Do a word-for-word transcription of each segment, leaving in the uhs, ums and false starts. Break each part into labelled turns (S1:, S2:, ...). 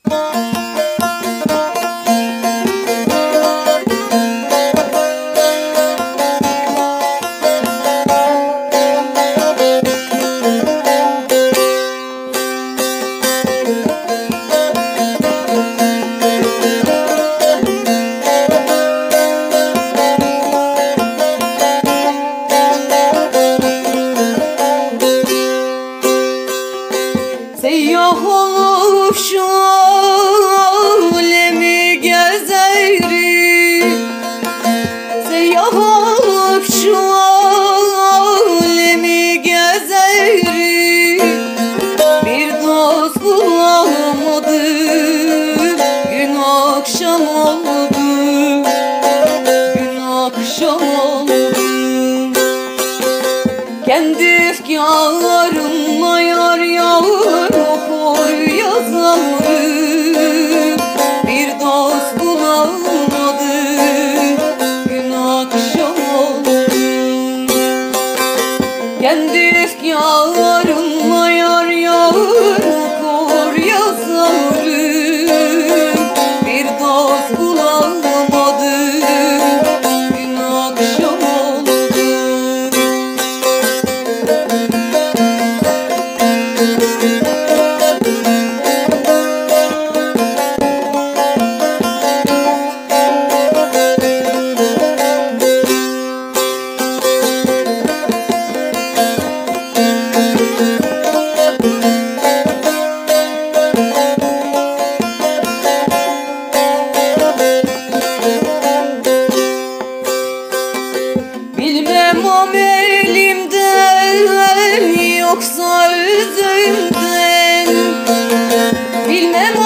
S1: Seyyah olup şu alemi gezerim, seyyah olup şu alemi gezerim. Bir dost bulamadım, gün akşam oldu, gün akşam oldu. Kendi efkarlarımla yar yar okur yazarım. Bir dost bulamadım, gün akşam oldu. Kendi efkarlarımla yar yar okur yazarım. Bir dost bulamadım, gün akşam oldu. Bilmem amelimden yoksa özümden, bilmem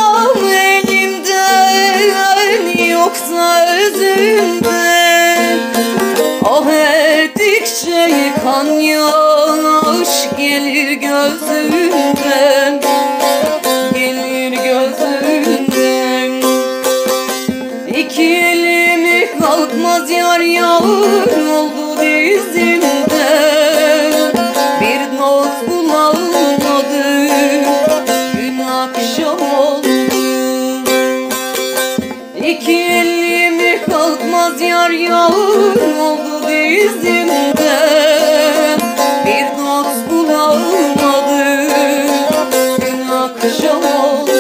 S1: amelimden yoksa özümden. Ah ettikçe kan yaş gelir gözümden, gelir gözümden. İki elimi kalkmaz yar yar oldu dizimden. Bir dost bulamadım, gün akşam oldu. İki elimi kalkmaz yar yar oldu dizimden. Bir dost bulamadım, gün akşam oldu.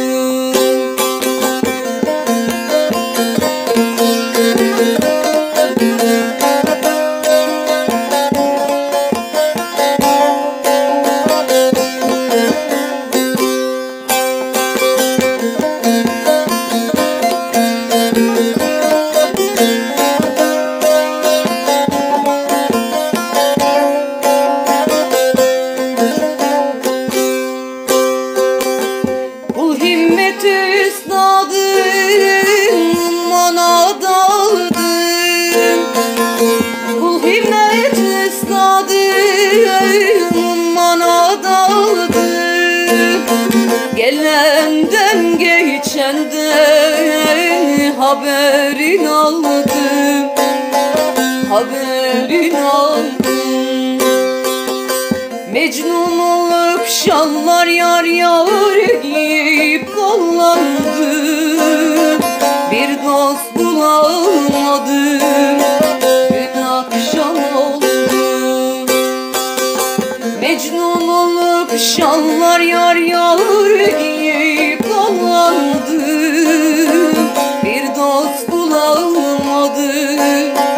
S1: Kul himmet üstadım bana daldım, kul himmet üstadım bana daldım. Gelenden geçenden haberin aldım, haberin aldım. Mecnun olup şallar yar yar giyip kollandım. Bir dost bulamadım, gün akşam oldu. Mecnun olup şallar yar yar giyip kollandım. Bir dost bulamadım,